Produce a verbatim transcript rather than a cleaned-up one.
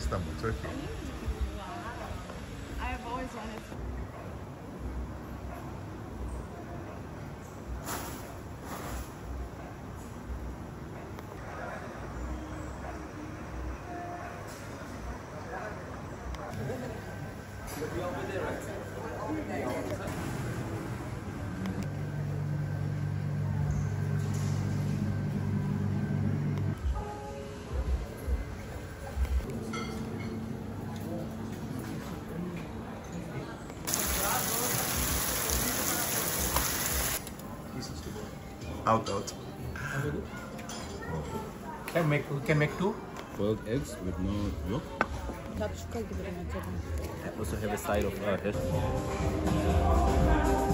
Istanbul, Turkey. I have always wanted to. Out, out. Can make we can make two. Boiled eggs with no yolk. Tatuşka gibi acaba. I also have a side of uh, hash.